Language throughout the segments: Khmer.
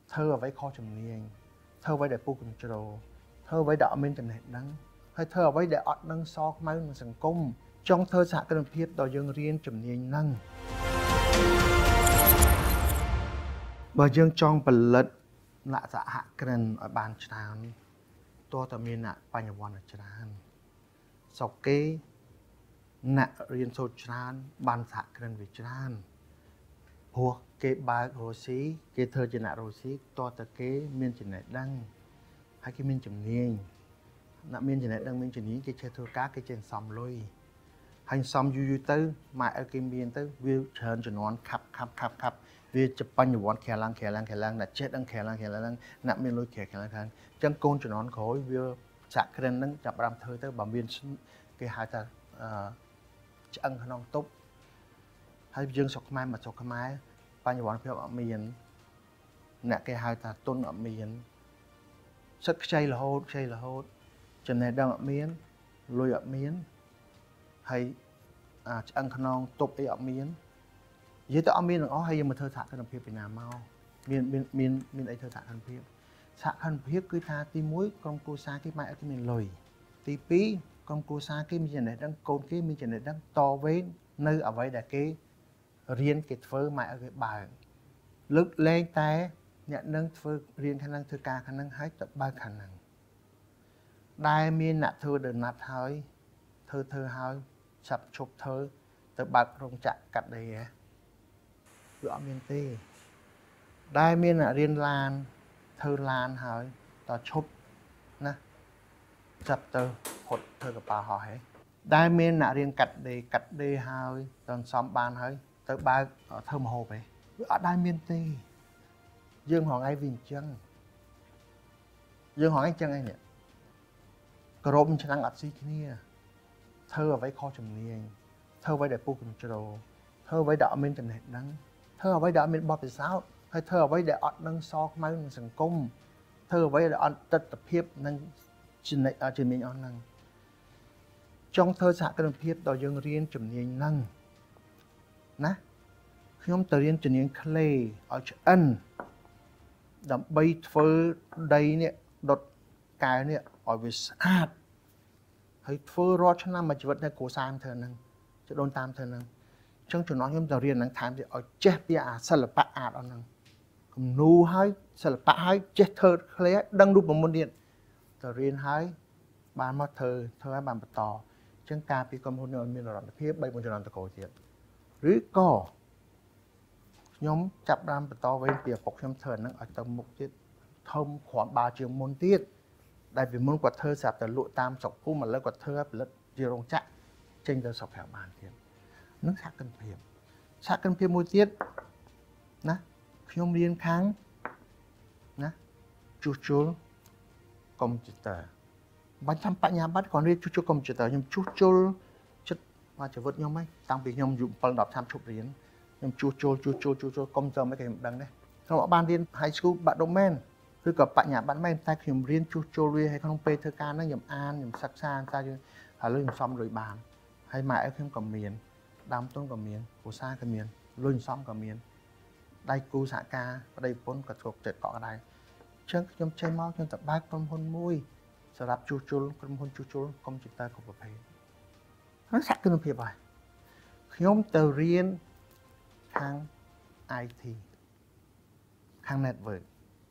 thơ ở với kho trầm niên thơ với để pu control thơ với đạo minh trầm hệ đắng hay thơ ở với để ọt đắng so mai mình sừng cung trong thơ xã cần thiết đòi dương riêng trầm niên năng bởi dương trong bật lật lạ dạ hạ cần ở bàn tràn tôi tầm miền nạ bài nhà quan ở tràn sau cái nạ riêng sâu tràn bàn xã cần vì tràn hùa cái bài hồ sĩ cái thơ trên nạ hồ sĩ to từ cái miền trên này đăng hay cái miền trầm niên nạ miền trên này đăng miền trênนี้cái chơi thơ cá cái trên xóm lôi hành xóm du tới mà ở cái miền tới view trơn cho nó khắp vì chụp bao nhiêu bọn khè lăng là chết đang khè lăng nạ miền lôi khè lăng chân côn cho nó khối view sạc cái nâng chập ram thơ tới bằng miền cái hai ta ăn non tốt hay dương sọc mai mà sọc mai bao nhiêu bọn phiêu ở miền nè cái hai ta tôn ở miền sức chay là hốt cho nên đang ở miền lôi ở miền hay ăn non tốt ấy ở miền dưới tới ở miền nó hay mà thơ thả cái đồng phiêu Việt Nam mau miền ấy thơ thả cái đồng phiêu xã khăn phiêu cứ tha tí muối con cô xa cái mai ở cái miền lồi tí pí con cô xa cái miền này đang côn cái miền này đang to với nơi ở vậy là cái riêng cái phơ mai ở cái bài lực lên tay nhận nâng phơ riêng khả năng thơ ca khả năng hái tập ba khả năng đai miền nạ thơ đừng nạt hơi thơ hơi sập chụp thơ tập bạc rong chặt cắt đây gõ miền tây đai miền nạ riêng lan thơ lan hơi ta chụp nè sập tơ hột thơกับ bà họ hết đai miền nạ riêng cắt đây hơi toàn xóm ban hơi tới ba thơ mồ hôi vậy ở đai miền tây dương hoàng ai viên chân dương hoàng ai chân ai nè crom chân ăn ắt xí kia thơ ở với kho trầm niên thơ với để pu control thơ với đạo minh trầm hệ đắng thơ ở với đạo minh bọt sao hay thơ ở với để ọt nâng so mai mình sừng cung thơ với để ọt tất tập hiệp nâng trên này trên mình on nâng trong thơ xã cần hiệp đòi dương riêng trầm niên nâng nèខ្ញុំទៅរៀនជំនាញ clay ឲ្យឆ្អិនដើម្បីធ្វើដីនេះដុតកែវនេះឲ្យវាស្អាតហើយធ្វើរាល់ឆ្នាំមួយជីវិតនៅគ្រួសារធ្វើហ្នឹងចដូនតាមធ្វើហ្នឹងអញ្ចឹងចំណងខ្ញុំទៅរៀនហ្នឹងថែមទៀតឲ្យចេះពីអាសិល្បៈអាតអស់ហ្នឹងគំនូហើយសិល្បៈហើយចេះធ្វើ clay ដឹងរូបមន្តទៀតទៅរៀនហើយបានមកធ្វើឲ្យបានបន្តអញ្ចឹងការពីក្រុមហ៊ុនឲ្យមានរណភាព3-4ជំនាន់តកូលទៀតឬក៏ខ្ញុំចាប់បានបន្តវេនពីឪពុកខ្ញុំធ្វើហ្នឹងឲ្យទៅមុខទៀតធំគ្រាន់បាជាងមុនទៀតដែលពីមុនគាត់ធ្វើស្រាប់តែលក់តាមស្រុកភូមិឥឡូវគាត់ធ្វើឲ្យផលិតជារោងចក្រចេញទៅស្រុកក្រៅបានទៀតនឹងសហគ្រិនភាពមួយទៀតណាខ្ញុំរៀនខាងណាជួសជុលកុំព្យូទ័របាញ់តាមបញ្ញាបត្រគាត់រៀនជួសជុលកុំព្យូទ័រខ្ញុំជួសជុលចិត្តមកជីវិតខ្ញុំហ្នឹងតាំងពីខ្ញុំអាយុ7-10ឆ្នាំឈប់រៀនខ្ញុំជួសជុលកុំព្យូទ័រមិនគេមិនដឹងទេខ្ញុំអត់បានរៀន high school បាក់ដូមែនឬក៏បញ្ញាបត្រមែនតែខ្ញុំរៀនជួសជុលវាហើយក្នុងពេលធ្វើការហ្នឹងខ្ញុំអានខ្ញុំសិក្សាតែឥឡូវខ្ញុំសំលុយបានហើយម៉ែឪខ្ញុំក៏មានដើមទុនក៏មានគ្រួសារក៏មានលុយសំក៏មានដៃគូសហការប្តីប្រពន្ធក៏ជោគចិត្តក៏ដែរអញ្ចឹងខ្ញុំចេញមកខ្ញុំទៅបើកក្រុមហ៊ុនមួយសម្រាប់ជួសជុលក្រុមហ៊ុនជួសជុលកុំព្យូទ័រគ្រប់ប្រភេទហ្នឹងសហគ្រិនភាពហើយខ្ញុំទៅរៀនខាង IT ខាង network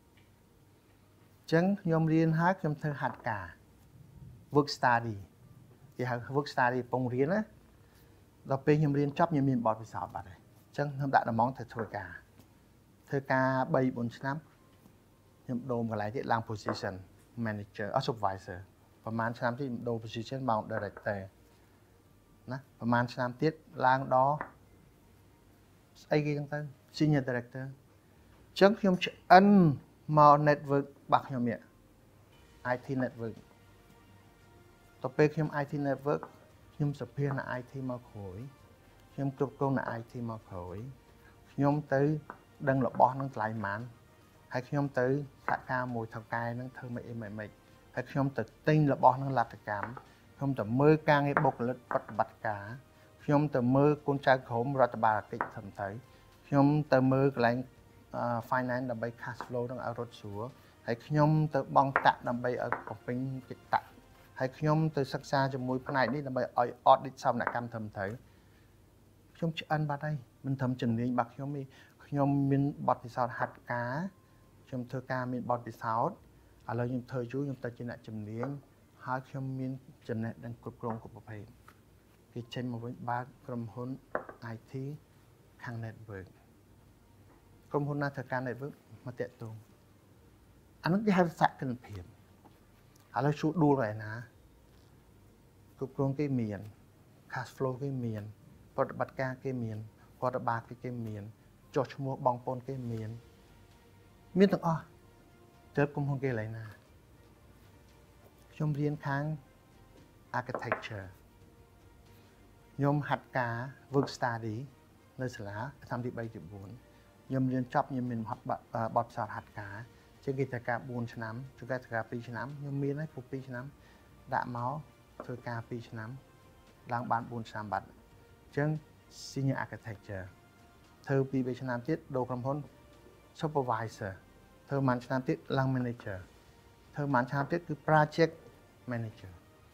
ចឹងខ្ញុំរៀនហើយខ្ញុំធ្វើហាត់ការ work study គេហៅ work study កំពុងរៀនណាដល់ពេលខ្ញុំរៀនចប់ខ្ញុំមានបទពិសោធន៍បាត់ហើយចឹងខ្ញុំដាក់ដំងទៅធ្វើការ 3-4 ឆ្នាំខ្ញុំដូរកន្លែងទៀតឡើង position manager supervisor ប្រហែលឆ្នាំទៀតខ្ញុំដូរ position មក director ណាប្រហែលឆ្នាំទៀតឡើងដល់ស្អីគេចឹងទៅ senior director ចឹងខ្ញុំឆ្អិនមក network របស់ខ្ញុំនេះ IT network ទៅពេលខ្ញុំ IT network ខ្ញុំសភានៅ IT មកក្រោយខ្ញុំគ្រប់គ្រងនៅ IT មកក្រោយខ្ញុំទៅដឹងរបស់នឹងថ្លៃប៉ុន្មានហើយខ្ញុំទៅសហការមួយថៅកែនឹងធ្វើមិនហើយខ្ញុំទៅទិញរបស់នឹងលទ្ធកម្មខ្ញុំទៅមើលការងារបុគ្គលិកប្រតិបត្តិការខ្ញុំទៅមើលកូនចៅក្រុមរដ្ឋបាលកិច្ចធំទៅខ្ញុំទៅមើលកន្លែង finance ដើម្បី cash flow នឹងឲ្យរត់ស្រួលហើយខ្ញុំទៅបង់តាក់ដើម្បីឲ្យបំពេញកិច្ចតាក់ហើយខ្ញុំទៅសិក្សាជាមួយផ្នែកនេះដើម្បីឲ្យ audit សវនកម្មត្រឹមត្រូវខ្ញុំឆ្អិនបាត់ហើយមិនត្រឹមជំនាញរបស់ខ្ញុំទេខ្ញុំមានបទពិសោធន៍ហាត់ការខ្ញុំធ្វើការមានបទពិសោធន៍ឥឡូវខ្ញុំធ្វើយូរខ្ញុំទៅជាអ្នកជំនាញហើយខ្ញុំមានចំណេះដឹងគ្រប់គ្រងគ្រប់ប្រភេទគេចេញមកវិញបើកក្រុមហ៊ុន IT ខាង network ក្រុមហ៊ុនណាធ្វើការ network មកតាក់ទងអានោះគេហៅសកម្មភាពឥឡូវជួដួលឯណាគ្រប់គ្រងគេមាន cash flow គេមានប្រតិបត្តិការគេមានរដ្ឋបាលគេមានចុះឈ្មោះបងប្អូនគេមានទាំងអស់ទៅក្រុមហ៊ុនគេឡើយណាខ្ញុំរៀនខាង architecture ខ្ញុំហាត់ការ work study នៅសាលាឆ្នាំទី3ទី4ខ្ញុំរៀនចប់ខ្ញុំមានបទពិសោធន៍ហាត់ការជាងគេត្រូវការ4ឆ្នាំជួនកាលត្រូវការ2ឆ្នាំខ្ញុំមានហើយពុះ2ឆ្នាំដាក់មកធ្វើការ2ឆ្នាំឡើងបាន4ឆ្នាំបាត់អញ្ចឹង senior architecture ធ្វើ2 3ឆ្នាំទៀតដូរក្រុមហ៊ុន supervisor ធ្វើមួយឆ្នាំទៀតឡើង manager ធ្វើមួយឆ្នាំទៀតគឺ project manager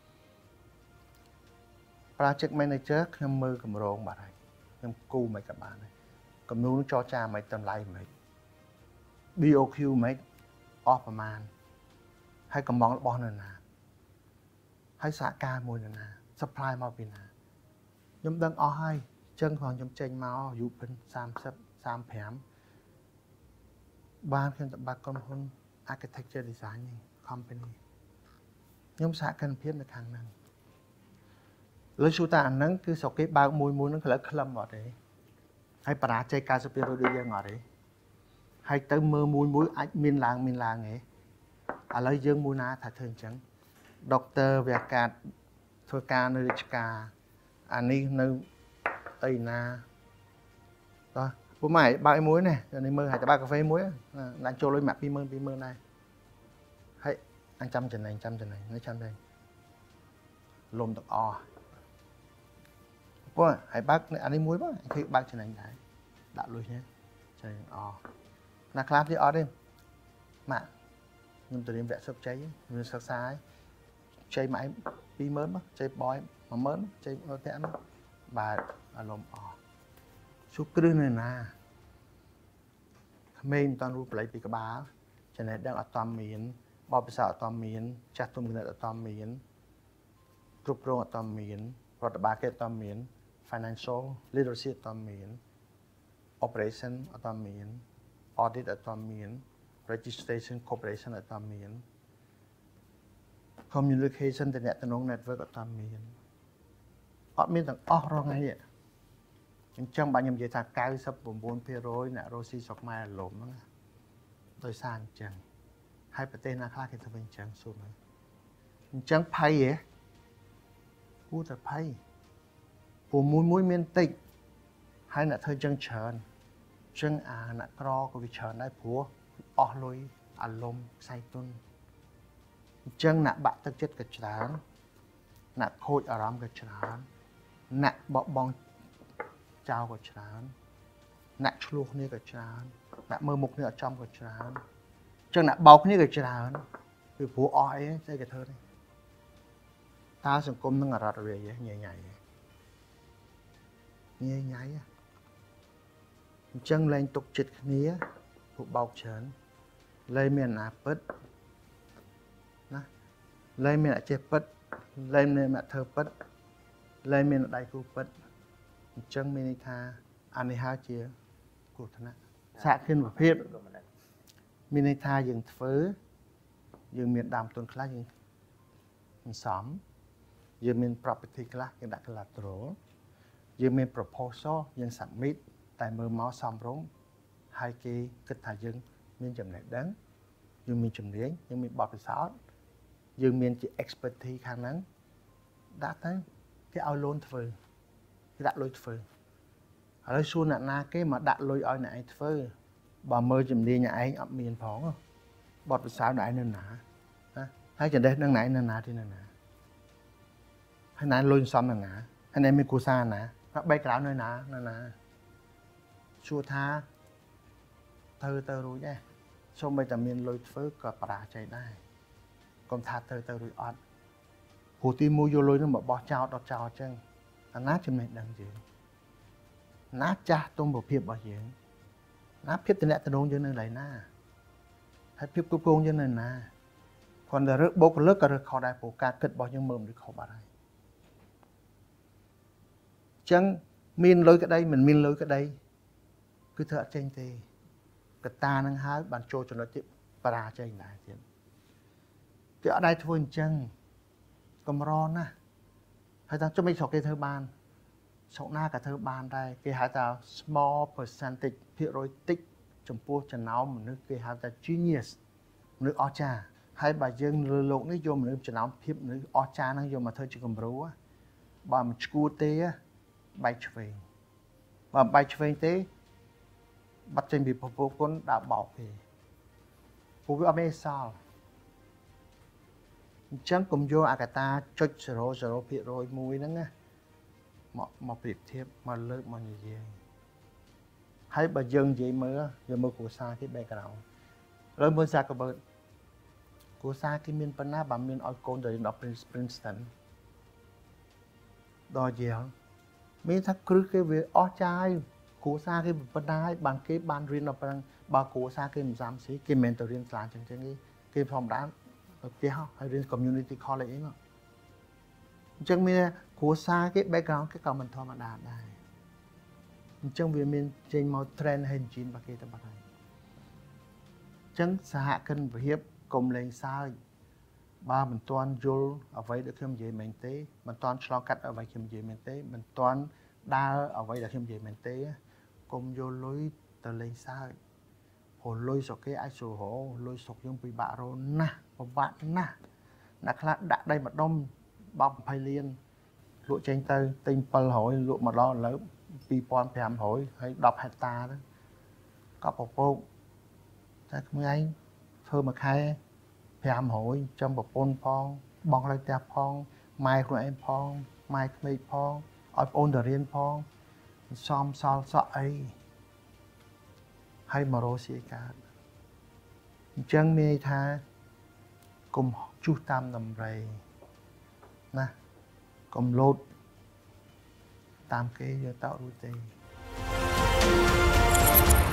ខ្ញុំមើលកម្រងបាត់ហើយខ្ញុំគូមិនក៏បានដែរគំនូរចរចាមិនតម្លៃមិន BOQ មិនអស់ប្រមាណហើយកំងរបស់នៅណាហើយសហការមួយនៅណា supply មកពីណាខ្ញុំដឹងអស់ហើយអញ្ចឹងខ្ញុំចេញមកយូរពិន30 35បានខ្ញុំទៅបាក់ក្រុមហ៊ុន architecture design company ខ្ញុំសហគ្រិនភាពនៅខាងហ្នឹងលើជួតាអាហ្នឹងគឺស្រុកគេបើកមួយហ្នឹងក្លឹបខ្លឹមអត់ទេហើយបរាជ័យ 90% ដូចយើងអត់ទេហើយទៅមើលមួយអាចមានឡើងទេឥឡូវយើងមួយណាថាធ្វើអញ្ចឹងដុកទ័រវះកាត់ធ្វើការនៅរាជការអានេះនៅអីណាតោះពុំម៉ែបើកមួយនេះមើលហើយទៅបើកកាហ្វេមួយដាក់ចូលលុយម៉ាក់20000ដែរហើយអញចាំចំណេញនៅចាំដែរលំទាំងអស់ពួកហើយបើកអានេះមួយបងឃើញបើកចំណេញដែរដាក់លុយនេះចេញអស់ណាខ្លះទៀតអត់ទេម៉ាក់ខ្ញុំទៅរៀនវគ្គសុខជ័យខ្ញុំសិក្សាហើយជ័យម៉ែ20000មកជ័យបយ10000ជ័យអត់តែនោះបាទអារម្មណ៍អស់ជួគ្រឹះនៅណាក្មេងមិនតាន់រូបប្លែកពីក្បាលចំណេះដឹងអត់តាន់មានបបិសាអត់តាន់មានចាស់ទុំគណិតអត់តាន់មានគ្រប់គ្រងអត់តាន់មានរដ្ឋបាលគេអត់តាន់មាន financial literacy អត់តាន់មាន operation អត់តាន់មាន audit អត់តាន់មាន registration corporation អត់តាន់មាន communication តំណែង network អត់តាន់មានទាំងអស់រងថ្ងៃនេះអញ្ចឹងបាទខ្ញុំនិយាយថា 99% អ្នករស់ស៊ីស្រុកខ្មែរលំហ្នឹងដោយសារអញ្ចឹងហើយប្រទេសណាខ្លះគេធ្វើអញ្ចឹងសួរមើលអញ្ចឹងភ័យហ៎គួរតែភ័យព្រោះមួយមានតិចហើយអ្នកធ្វើអញ្ចឹងច្រើនអញ្ចឹងអាអ្នកក្រក៏វាច្រើនដែរព្រោះអស់លុយអារម្មណ៍ខ្សែទុនអញ្ចឹងអ្នកបាក់ទឹកចិត្តក៏ច្រើនអ្នកខូចអារម្មណ៍ក៏ច្រើនអ្នកបបង់ចោលក៏ច្រើនអ្នកឆ្លោះគ្នាក៏ច្រើនអ្នកមើលមុខគ្នាអត់ចំក៏ច្រើនអញ្ចឹងអ្នកបោកគ្នាក៏ច្រើនពីព្រោះអស់អីស្អីក៏ធ្វើដែរតើសង្គមនឹងអរត់រាយញ៉ៃញ៉ៃអញ្ចឹងលែងទុកចិត្តគ្នាពួកបោកច្រើនលែងមានអាណាពិតណាលែងមានអាចេះពិតលែងមានអ្នកធ្វើពិតលែងមានដៃគូពិតអញ្ចឹងមានន័យថាអានេះហើយជាគ្រោះថ្នាក់សហគ្រិនភាពមានន័យថាយើងធ្វើយើងមានដើមទុនខ្លះយើងសំយើងមាន property ខ្លះយើងដាក់ collateral យើងមាន proposal យើង submit តែមើលមកសមរម្យហើយគេគិតថាយើងមានចំណេះដឹងយើងមានជំនាញយើងមានបទពិសោធន៍យើងមានជា expertise ខាងហ្នឹងដាក់ទៅគេឲ្យ loan ធ្វើគេដាក់លុយធ្វើឥឡូវសួរអ្នកណាគេមកដាក់លុយឲ្យអ្នកឯងធ្វើបើមើលជំនាញអ្នកឯងអត់មានផងបទពិសោធន៍អ្នកឯងនៅណាណាហើយចំណេះដឹងអ្នកឯងនៅណាទីនៅណាហើយណាលុយសំនៅណាហើយអ្នកមានគូសារណាបែកក្រៅនៅណាសួរថា thơ tơ rồi nhé xong bây giờ mình lôi phớ cả bà chạy đây còn thà thơ tơ rồi ọt hồ tim mua vô lôi nó mà bỏ chào đọt chào chân nát chấm này đằng gì nát cha tôm bột phiệp bảo dưỡng nát phiệp tên lẹ tên đôn cho nên lấy na hay phiệp cô cô cho nên na còn là rớt bốc lớp cả rớt khó đại phổ ca kết bao nhiêu mầm được khó bà đây chẳng min lôi cái đây mình min lôi cái đây cứ thợ tranh thì cái ta năng hái bàn trôi cho nó chịu bà tranh lại thì chứ ở đây thôi chân cầm ron á hay ta cho mấy sọc cái thơ ban sọc na cả thơ ban đây cái hai ta small percentage phiếu rồi tích trong pua chân áo một nước cái hai ta genius nước ở cha hay bà dân lộn ấy vô một nước chân áo phiếu nước ở cha nó vô mà thôi chỉ cầm rú á bà một school tê á bay về và bay về thế bắt trên bị phụ con đã bỏ về phụ với ông sao chẳng cùng vô à cả ta chốt rồi bị rồi mùi nó nghe mà bị thiệp mà lớn mà như vậy hay bà dân vậy mơ giờ mơ của xa cái bè cả nào rồi mơ xa cái bờ của xa cái miền Bắc bà miền ở con đời đọc Princeton đòi gì không mấy thắc cứ cái việc ở trai của xa cái vấn đề bằng cái ban riêng là bằng bà của xa cái giám sĩ cái mentor riêng là chẳng chẳng cái phòng đá cái học hay riêng community college ấy mà chẳng mình của xa cái background cái comment thôi mà đạt đây chẳng vì mình trên một trend hình chín và cái tập này chẳng xã hạ cân và hiệp cùng lên sao ba mình toàn vô ở vậy được khiêm gì mình tế mình toàn lo cắt ở vậy khiêm gì mình tế mình toàn đa ở vậy là khiêm gì mình tế cùng vô lối từ lên sao hồ lối sọc cái ai sổ hồ lối sọc giống bị bạ rồi na một bạn na nãy là đã đây mà đông bọc phai liên lụa tranh tây tinh pal hỏi lụa mà lo lớn pi pon phèm hỏi hay đọc hecta đó có một cô chắc mấy anh thơ mà khai phèm hỏi trong một pon phong bong lại tẹp phong mai của em phong mai mây phong ở ôn đời riêng phong xóm sao sợ ấy hay mà rô xì cả chân mê tha cùng chú tam nằm rầy nè cùng lột tam cái tạo đôi tê